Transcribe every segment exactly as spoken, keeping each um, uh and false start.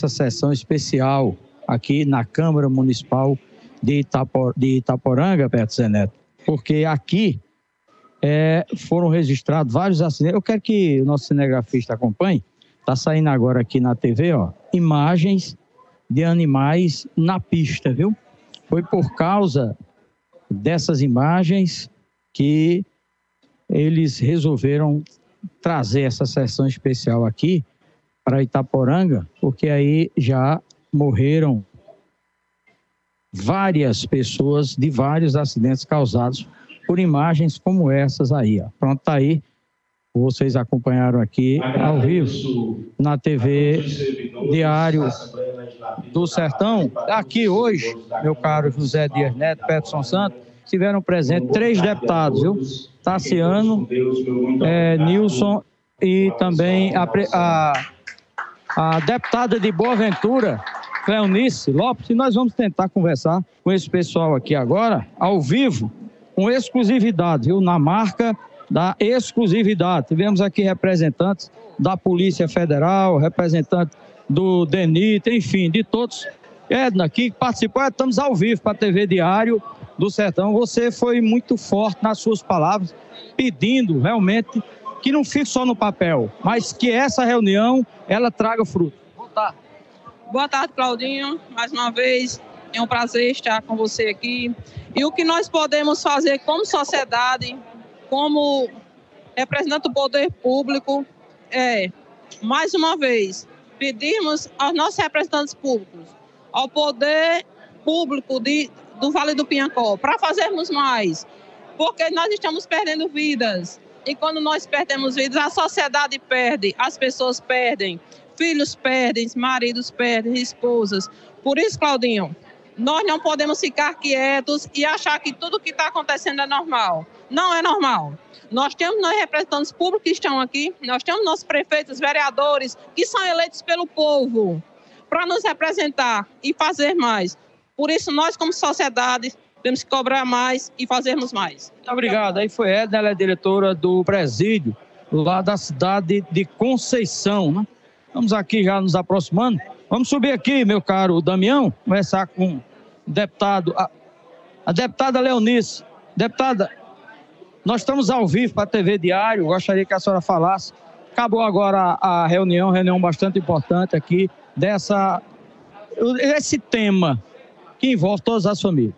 essa sessão especial aqui na Câmara Municipal de, Itapor, de Itaporanga, Beto Zé Neto, porque aqui é, foram registrados vários acidentes. Eu quero que o nosso cinegrafista acompanhe. Está saindo agora aqui na T V, ó, imagens de animais na pista, viu? Foi por causa dessas imagens que eles resolveram trazer essa sessão especial aqui para Itaporanga, porque aí já morreram várias pessoas de vários acidentes causados por imagens como essas aí, ó. Pronto, tá aí. Vocês acompanharam aqui ao vivo na T V Diário do Sertão. Aqui hoje, meu caro José Dias Neto, Peterson Santos, tiveram presentes três deputados, viu? Tassiano, é, Nilson e também a, a, a deputada de Boa Ventura, Cleonice Lopes, e nós vamos tentar conversar com esse pessoal aqui agora, ao vivo, com exclusividade, viu? Na marca da exclusividade. Tivemos aqui representantes da Polícia Federal, representantes do DENIT, enfim, de todos. Edna, que participou, estamos ao vivo para a T V Diário do Sertão. Você foi muito forte nas suas palavras, pedindo realmente que não fique só no papel, mas que essa reunião, ela traga fruto. Boa tarde. Boa tarde, Claudinho. Mais uma vez, é um prazer estar com você aqui. E o que nós podemos fazer como sociedade, como representante do poder público, é, mais uma vez, pedirmos aos nossos representantes públicos, ao poder público de, do Vale do Piancó, para fazermos mais, porque nós estamos perdendo vidas. E quando nós perdemos vidas, a sociedade perde, as pessoas perdem, filhos perdem, maridos perdem, esposas. Por isso, Claudinho, nós não podemos ficar quietos e achar que tudo que está acontecendo é normal. Não é normal. Nós temos nós representantes públicos que estão aqui, nós temos nossos prefeitos, vereadores, que são eleitos pelo povo, para nos representar e fazer mais. Por isso, nós, como sociedade, temos que cobrar mais e fazermos mais. Muito obrigado. Aí foi Edna, ela é diretora do presídio, lá da cidade de Conceição, né? Vamos aqui já nos aproximando. Vamos subir aqui, meu caro Damião, conversar com o deputado, a, a deputada Cleonice. Deputada, nós estamos ao vivo para a T V Diário, gostaria que a senhora falasse. Acabou agora a, a reunião, reunião bastante importante aqui, dessa, esse tema que envolve todas as famílias.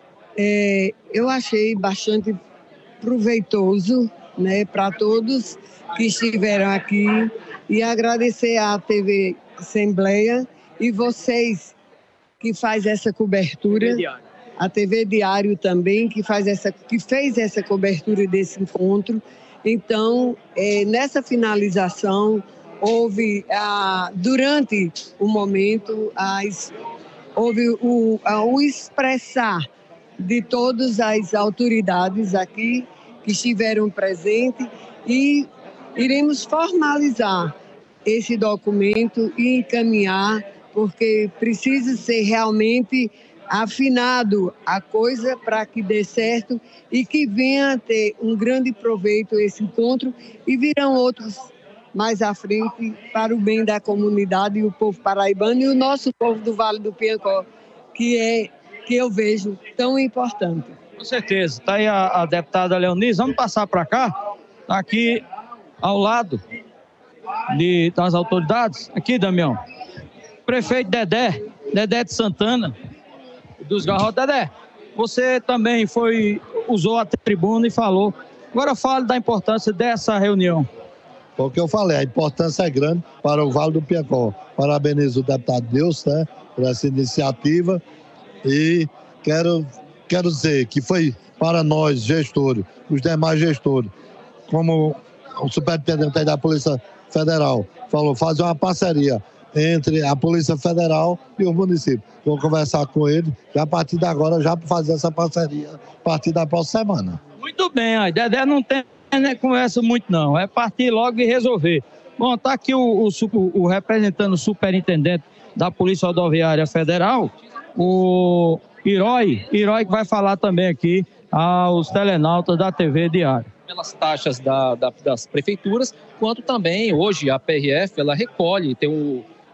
É, eu achei bastante proveitoso, né, para todos que estiveram aqui, e agradecer à T V Assembleia e vocês que faz essa cobertura, a T V Diário também, que, faz essa, que fez essa cobertura desse encontro. Então, é, nessa finalização, houve, ah, durante o momento, as, houve o, ah, o expressar de todas as autoridades aqui que estiveram presentes, e iremos formalizar esse documento e encaminhar, porque precisa ser realmente afinado a coisa para que dê certo e que venha a ter um grande proveito esse encontro, e virão outros mais à frente para o bem da comunidade e o povo paraibano e o nosso povo do Vale do Piancó, que é que eu vejo tão importante. Com certeza. Está aí a, a deputada Cleonice. Vamos passar para cá, aqui ao lado de, das autoridades. Aqui, Damião. Prefeito Dedé, Dedé de Santana, dos Garrotes. Dedé, você também foi, usou a tribuna e falou. Agora fale da importância dessa reunião. Foi o que eu falei, a importância é grande para o Vale do Piancó. Parabenizo o deputado Deus, né, por essa iniciativa. E quero, quero dizer que foi para nós, gestores, os demais gestores, como o superintendente da Polícia Federal falou, fazer uma parceria entre a Polícia Federal e o município. Vou conversar com ele e a partir de agora já fazer essa parceria a partir da próxima semana. Muito bem, aí Dedé não tem, né, conversa muito não, é partir logo e resolver. Bom, está aqui o, o, o representante, o superintendente da Polícia Rodoviária Federal, o Herói, Herói que vai falar também aqui aos telenautas da T V Diário. Pelas taxas da, da, das prefeituras, quanto também hoje a P R F ela recolhe, tem o,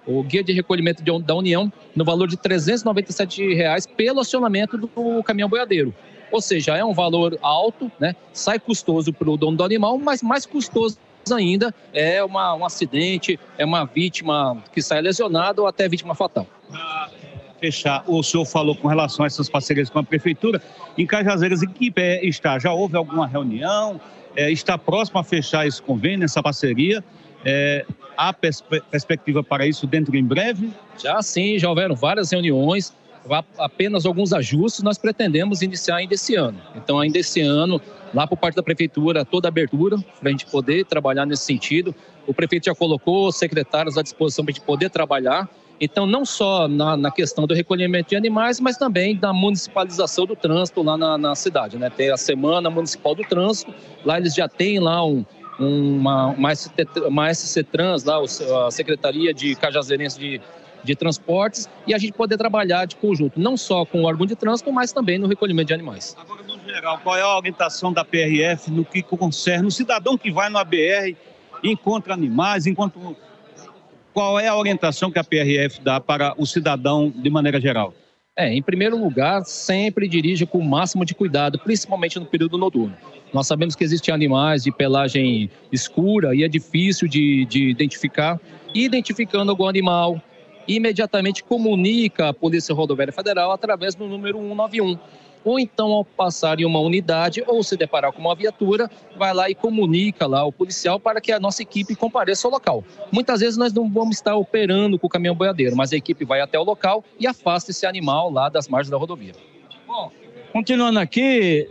o guia de recolhimento de, da União no valor de trezentos e noventa e sete reais pelo acionamento do caminhão boiadeiro. Ou seja, é um valor alto, né? Sai custoso para o dono do animal, mas mais custoso ainda é uma, um acidente, é uma vítima que sai lesionada ou até vítima fatal. Para fechar, o senhor falou com relação a essas parcerias com a Prefeitura. Em Cajazeiras, em que pé está? Já houve alguma reunião? É, está próximo a fechar esse convênio, essa parceria? É, há pers perspectiva para isso dentro em breve? Já sim, já houveram várias reuniões, apenas alguns ajustes nós pretendemos iniciar ainda esse ano. Então, ainda esse ano, lá por parte da Prefeitura, toda a abertura para a gente poder trabalhar nesse sentido. O prefeito já colocou secretários à disposição para a gente poder trabalhar. Então, não só na, na questão do recolhimento de animais, mas também da municipalização do trânsito lá na, na cidade, né? Tem a Semana Municipal do Trânsito, lá eles já têm lá um, uma, uma, S C, uma S C Trans, lá, a Secretaria de Cajazeirense de, de Transportes, e a gente poder trabalhar de conjunto, não só com o órgão de trânsito, mas também no recolhimento de animais. Agora, no geral, qual é a orientação da P R F no que concerne o cidadão que vai no A B R e encontra animais, encontra... Qual é a orientação que a P R F dá para o cidadão de maneira geral? É, em primeiro lugar, sempre dirija com o máximo de cuidado, principalmente no período noturno. Nós sabemos que existem animais de pelagem escura e é difícil de, de identificar. Identificando algum animal, imediatamente comunica a Polícia Rodoviária Federal através do número cento e noventa e um. Ou então, ao passar em uma unidade ou se deparar com uma viatura, vai lá e comunica lá ao policial para que a nossa equipe compareça ao local. Muitas vezes nós não vamos estar operando com o caminhão boiadeiro, mas a equipe vai até o local e afasta esse animal lá das margens da rodovia. Bom, continuando aqui,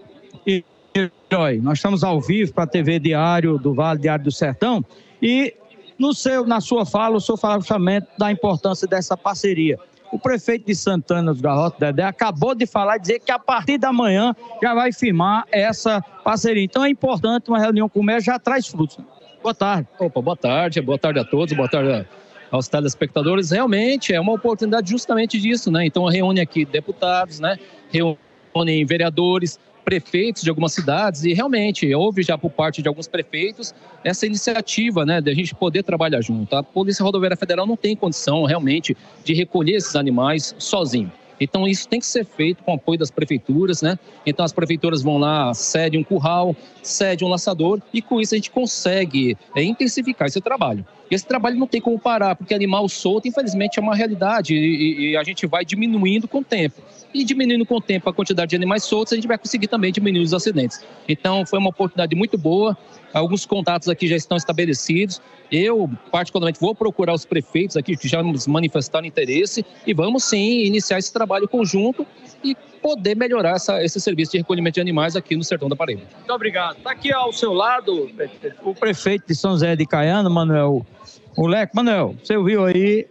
nós estamos ao vivo para a T V Diário do Vale, Diário do Sertão, e no seu, na sua fala, o senhor falava justamente da importância dessa parceria. O prefeito de Santana dos Garrotes, Dedé, acabou de falar e dizer que a partir da manhã já vai firmar essa parceria. Então é importante, uma reunião como essa já traz frutos. Boa tarde. Opa, boa tarde, boa tarde a todos, boa tarde aos telespectadores. Realmente é uma oportunidade justamente disso, né? Então reúne aqui deputados, né? Reúne vereadores, prefeitos de algumas cidades e realmente houve já por parte de alguns prefeitos essa iniciativa, né, de a gente poder trabalhar junto. A Polícia Rodoviária Federal não tem condição realmente de recolher esses animais sozinho. Então isso tem que ser feito com o apoio das prefeituras, né? Então as prefeituras vão lá, cedem um curral, cedem um laçador e com isso a gente consegue é, intensificar esse trabalho. E esse trabalho não tem como parar, porque animal solto, infelizmente, é uma realidade e, e a gente vai diminuindo com o tempo. E diminuindo com o tempo a quantidade de animais soltos, a gente vai conseguir também diminuir os acidentes. Então foi uma oportunidade muito boa, alguns contatos aqui já estão estabelecidos. Eu, particularmente, vou procurar os prefeitos aqui que já nos manifestaram interesse e vamos sim iniciar esse trabalho conjunto e poder melhorar essa, esse serviço de recolhimento de animais aqui no Sertão da Paraíba. Muito obrigado. Está aqui ao seu lado o prefeito de São José de Caiana, Manuel Moleque. Manuel, você ouviu aí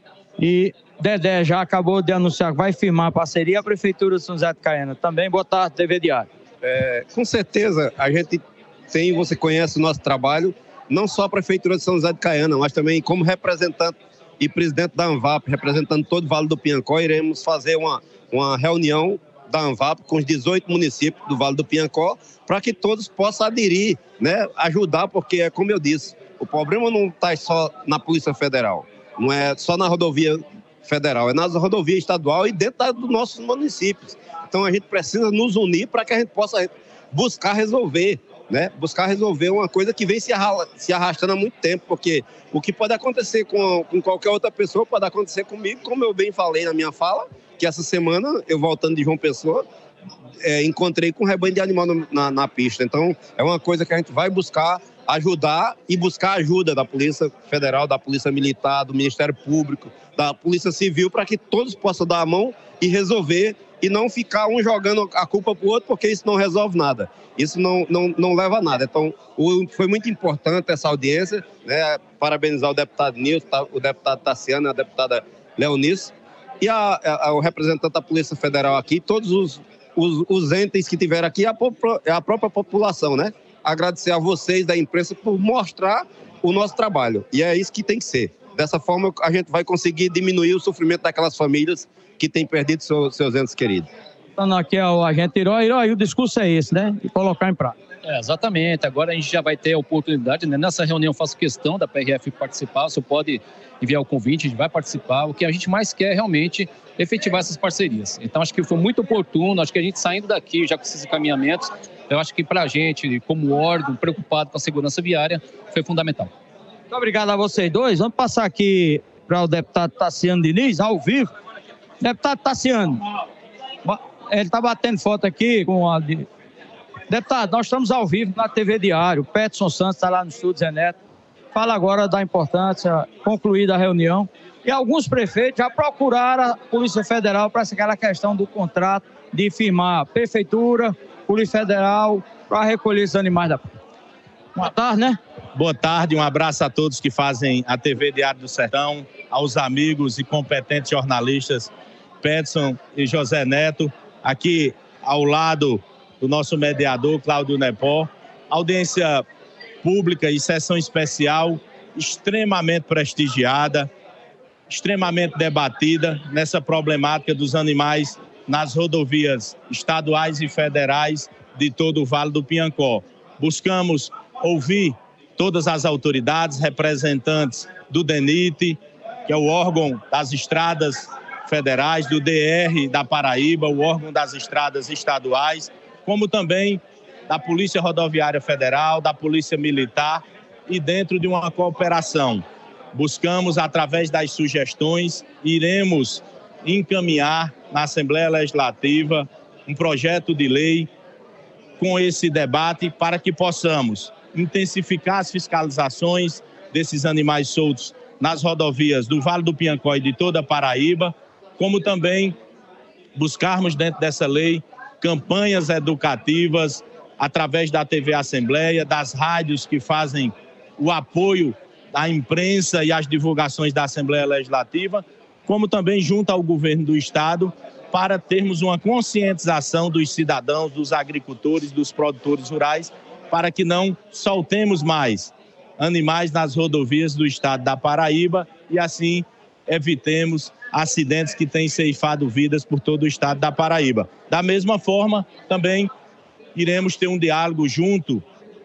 e Dedé já acabou de anunciar que vai firmar a parceria, a Prefeitura de São José de Caiana também. Boa tarde, T V Diário. É, com certeza, a gente tem, você conhece o nosso trabalho, não só a Prefeitura de São José de Caiana, mas também como representante e presidente da ANVAP, representando todo o Vale do Piancó, iremos fazer uma, uma reunião da ANVAP com os dezoito municípios do Vale do Piancó, para que todos possam aderir, né, ajudar, porque é como eu disse, o problema não está só na Polícia Federal, não é só na rodovia federal, é na rodovia estadual e dentro dos nossos municípios. Então a gente precisa nos unir para que a gente possa buscar resolver, né? Buscar resolver uma coisa que vem se arrastando há muito tempo, porque o que pode acontecer com, com qualquer outra pessoa pode acontecer comigo, como eu bem falei na minha fala, que essa semana, eu voltando de João Pessoa, é, encontrei com um rebanho de animal na, na pista. Então é uma coisa que a gente vai buscar ajudar e buscar ajuda da Polícia Federal, da Polícia Militar, do Ministério Público, da Polícia Civil, para que todos possam dar a mão e resolver e não ficar um jogando a culpa para o outro, porque isso não resolve nada. Isso não, não, não leva a nada. Então, o, foi muito importante essa audiência, né? Parabenizar o deputado Nilson, o deputado Tassiano, a deputada Leonice e a, a, o representante da Polícia Federal aqui, todos os, os, os entes que tiveram aqui, a, a própria população, né? Agradecer a vocês da imprensa por mostrar o nosso trabalho. E é isso que tem que ser. Dessa forma, a gente vai conseguir diminuir o sofrimento daquelas famílias que têm perdido seu, seus entes queridos. Então, aqui é o agente Herói. Herói, o discurso é esse, né? E colocar em prática. É, exatamente, agora a gente já vai ter a oportunidade, né? Nessa reunião eu faço questão da P R F participar, você pode enviar o convite, a gente vai participar. O que a gente mais quer é realmente efetivar essas parcerias. Então acho que foi muito oportuno, acho que a gente saindo daqui já com esses encaminhamentos, eu acho que para a gente, como órgão preocupado com a segurança viária, foi fundamental. Muito obrigado a vocês dois. Vamos passar aqui para o deputado Tassiano Diniz, ao vivo. Deputado Tassiano, ele está batendo foto aqui com a... Deputado, nós estamos ao vivo na T V Diário. O Peterson Santos está lá no estúdio, Zé Neto. Fala agora da importância, concluída a reunião. E alguns prefeitos já procuraram a Polícia Federal para aquela questão do contrato de firmar Prefeitura, Polícia Federal, para recolher esses animais da... Boa tarde, né? Boa tarde, um abraço a todos que fazem a T V Diário do Sertão, aos amigos e competentes jornalistas Peterson e José Neto, aqui ao lado do nosso mediador, Cláudio Nepó. Audiência pública e sessão especial extremamente prestigiada, extremamente debatida nessa problemática dos animais nas rodovias estaduais e federais de todo o Vale do Piancó. Buscamos ouvir todas as autoridades, representantes do DENIT, que é o órgão das estradas federais, do D R da Paraíba, o órgão das estradas estaduais, como também da Polícia Rodoviária Federal, da Polícia Militar, e dentro de uma cooperação. Buscamos, através das sugestões, iremos encaminhar na Assembleia Legislativa um projeto de lei com esse debate para que possamos intensificar as fiscalizações desses animais soltos nas rodovias do Vale do Piancó e de toda a Paraíba, como também buscarmos dentro dessa lei campanhas educativas através da T V Assembleia, das rádios que fazem o apoio à imprensa e às divulgações da Assembleia Legislativa, como também junto ao governo do Estado, para termos uma conscientização dos cidadãos, dos agricultores, dos produtores rurais, para que não soltemos mais animais nas rodovias do Estado da Paraíba e assim evitemos acidentes que têm ceifado vidas por todo o Estado da Paraíba. Da mesma forma, também iremos ter um diálogo junto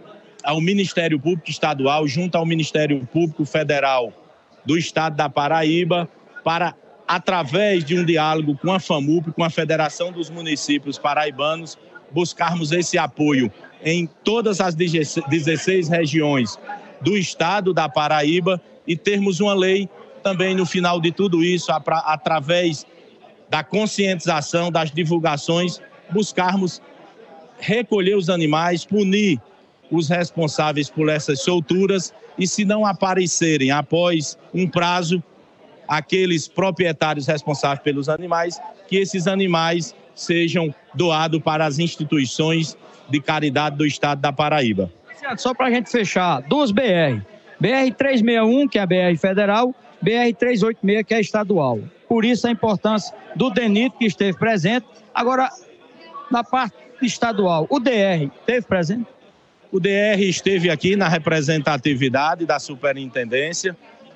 ao Ministério Público Estadual, junto ao Ministério Público Federal do Estado da Paraíba, para, através de um diálogo com a FAMUP, com a Federação dos Municípios Paraibanos, buscarmos esse apoio em todas as dezesseis regiões do Estado da Paraíba e termos uma lei também no final de tudo isso, através da conscientização, das divulgações, buscarmos recolher os animais, punir os responsáveis por essas solturas e, se não aparecerem após um prazo, aqueles proprietários responsáveis pelos animais, que esses animais sejam doados para as instituições de caridade do Estado da Paraíba. Só para a gente fechar, duas B R. B R trezentos e sessenta e um, que é a B R federal, B R trezentos e oitenta e seis, que é estadual. Por isso a importância do DENIT, que esteve presente. Agora, na parte estadual, o D R esteve presente? O D R esteve aqui na representatividade da superintendência,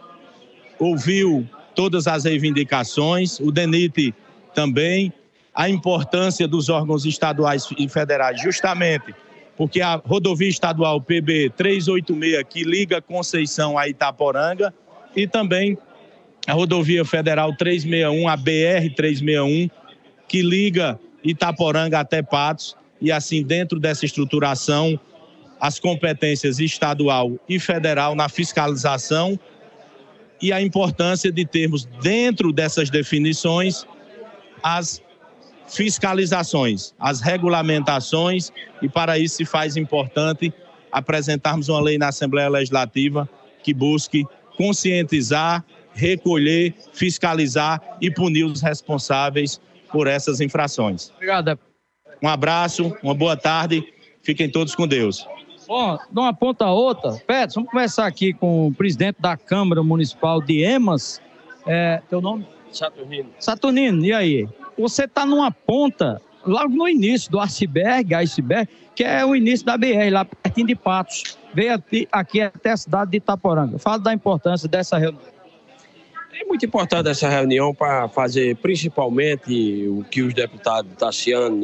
ouviu todas as reivindicações, o DENIT também, a importância dos órgãos estaduais e federais, justamente porque a rodovia estadual P B trezentos e oitenta e seis, que liga Conceição a Itaporanga, e também a rodovia federal trezentos e sessenta e um, a B R trezentos e sessenta e um, que liga Itaporanga até Patos, e assim, dentro dessa estruturação, as competências estadual e federal na fiscalização e a importância de termos, dentro dessas definições, as fiscalizações, as regulamentações, e para isso se faz importante apresentarmos uma lei na Assembleia Legislativa que busque conscientizar, recolher, fiscalizar e punir os responsáveis por essas infrações. Obrigado. Um abraço, uma boa tarde, fiquem todos com Deus. Bom, de uma ponta a outra, Pedro, vamos conversar aqui com o presidente da Câmara Municipal de Emas. É, teu nome? Saturnino. Saturnino, e aí? Você está numa ponta, logo no início do iceberg, iceberg, que é o início da B R, lá pertinho de Patos. Veio aqui até a cidade de Itaporanga. Fala da importância dessa reunião. É muito importante essa reunião para fazer principalmente o que os deputados Tassiano,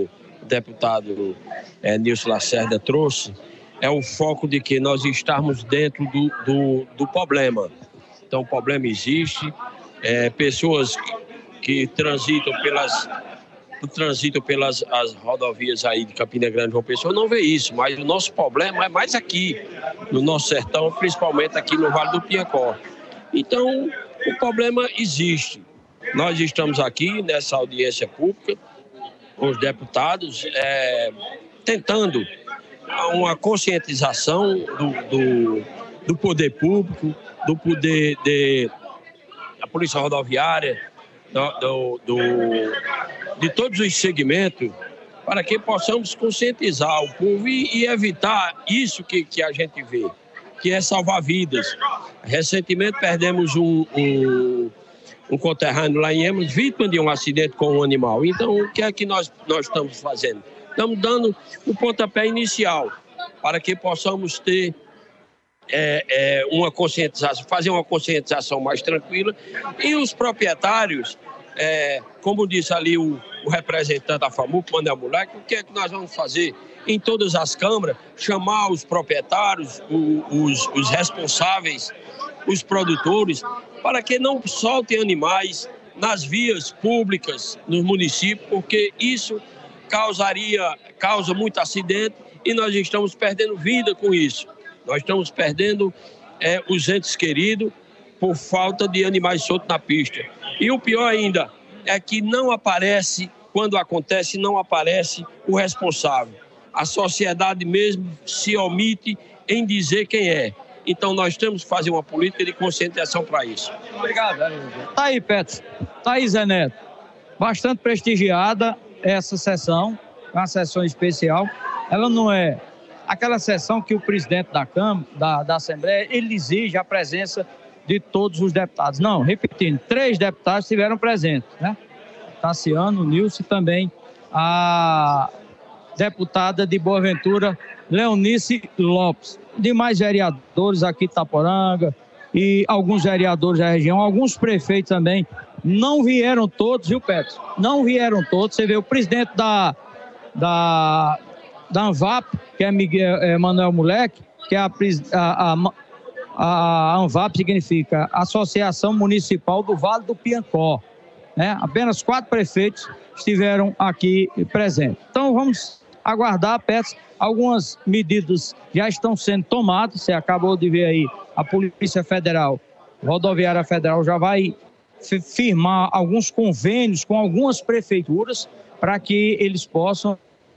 deputado é, Nilson Lacerda trouxe é o foco de que nós estamos dentro do, do, do problema. Então, o problema existe, é, pessoas que transitam pelas, transitam pelas as rodovias aí de Campina Grande, João Pessoa, não vê isso, mas o nosso problema é mais aqui, no nosso sertão, principalmente aqui no Vale do Piancó. Então, o problema existe. Nós estamos aqui nessa audiência pública, com os deputados, é, tentando uma conscientização do, do, do poder público, do poder de, da Polícia Rodoviária, do, do, do, de todos os segmentos, para que possamos conscientizar o povo e, e evitar isso que, que a gente vê, que é salvar vidas. Recentemente perdemos um, um, um conterrâneo lá em Emas, vítima de um acidente com um animal. Então, o que é que nós, nós estamos fazendo? Estamos dando o pontapé inicial para que possamos ter é, é, uma conscientização, fazer uma conscientização mais tranquila. E os proprietários, é, como disse ali o, o representante da FAMUC, Manuel Moleque, o que é que nós vamos fazer? Em todas as câmaras, chamar os proprietários, o, os, os responsáveis, os produtores, para que não soltem animais nas vias públicas, nos municípios, porque isso causaria, causa muito acidente e nós estamos perdendo vida com isso. Nós estamos perdendo é, os entes queridos por falta de animais soltos na pista. E o pior ainda é que não aparece, quando acontece, não aparece o responsável. A sociedade mesmo se omite em dizer quem é. Então nós temos que fazer uma política de conscientização para isso. Obrigado. Tá aí, Petson. Tá aí, Zé Neto. Bastante prestigiada essa sessão, uma sessão especial. Ela não é aquela sessão que o presidente da Câmara, da, da Assembleia, ele exige a presença de todos os deputados. Não, repetindo, três deputados estiveram presentes, né? Tassiano, Nilson e também a deputada de Boaventura, Leonice Lopes. Demais vereadores aqui de Itaporanga e alguns vereadores da região, alguns prefeitos também. Não vieram todos, viu, Petson? Não vieram todos. Você vê o presidente da, da, da ANVAP, que é Miguel é, Manuel Moleque, que é a, a, a, a ANVAP significa Associação Municipal do Vale do Piancó. Né? Apenas quatro prefeitos estiveram aqui presentes. Então vamos aguardar, Petson. Algumas medidas já estão sendo tomadas. Você acabou de ver aí, a Polícia Federal, Rodoviária Federal já vai firmar alguns convênios com algumas prefeituras para que eles possam,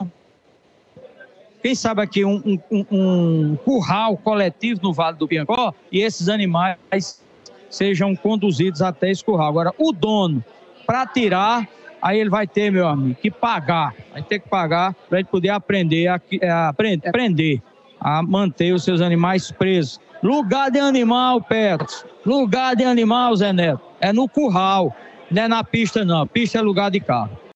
quem sabe aqui, um, um, um curral coletivo no Vale do Piancó e esses animais sejam conduzidos até esse curral. Agora, o dono, para tirar, aí ele vai ter, meu amigo, que pagar, vai ter que pagar para ele poder aprender a, a, aprender, aprender a manter os seus animais presos. Lugar de animal, Petson, lugar de animal, Zé Neto, é no curral, não é na pista não, pista é lugar de carro.